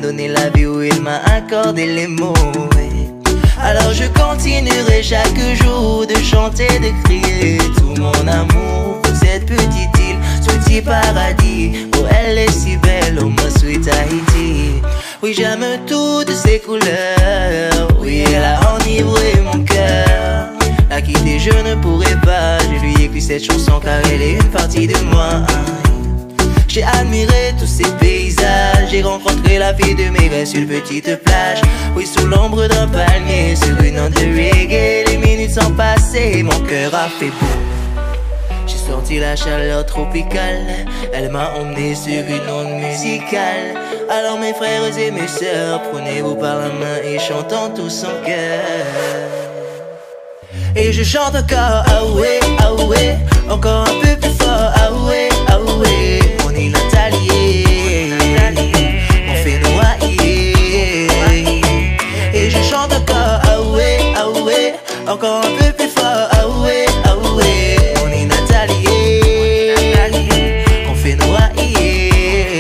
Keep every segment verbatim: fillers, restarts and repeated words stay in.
donné la vie, où il m'a accordé les mots. Alors je continuerai chaque jour de chanter, de crier tout mon amour pour cette petite île, ce petit paradis. Oh, elle est si belle, oh ma sweet Tahiti. Oui, j'aime toutes ses couleurs, oui, elle a enivré mon cœur. La quitter je ne pourrais pas, je lui écris cette chanson car elle est une partie de moi. J'ai admiré tous ces paysages, j'ai rencontré la fille de mes rêves sur une petite plage. Oui, sous l'ombre d'un palmier, sur une onde de reggae. Les minutes sont passées, mon cœur a fait beau. J'ai senti la chaleur tropicale, elle m'a emmené sur une onde musicale. Alors mes frères et mes sœurs, prenez-vous par la main et chantons tous en cœur. Et je chante encore, ah ouais, ah ouais, encore un peu plus fort, ah ouais, ah ouais. On est Nathalie, on fait noyer. Et je chante encore, ah ouais, ah ouais, encore un peu plus fort, ah ouais, ah ouais. On est Nathalie, on fait noyer.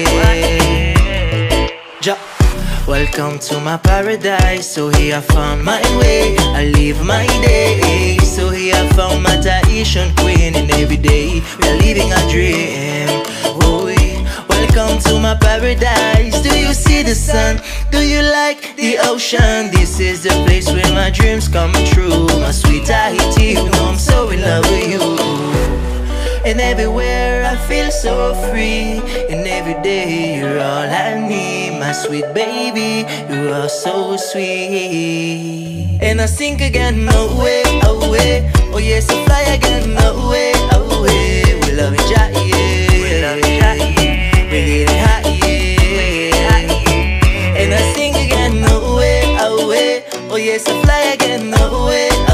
Ja. Welcome to my paradise, so here I found my way, I live my day. So here I found my Tahitian queen, and every day we are living a dream. Oh, welcome to my paradise, do you see the sun? Do you like the ocean? This is the place where my dreams come true. My sweet Tahiti, you know I'm so in love with you. And everywhere I feel so free, and every day you're all I need. My sweet baby, you are so sweet. And I sing again, away, away. Oh yes, I fly again, away, away. We love each other, yeah. We love each other, yeah. We get hot, yeah. And I sing again, away, away. Oh yes, I fly again, away,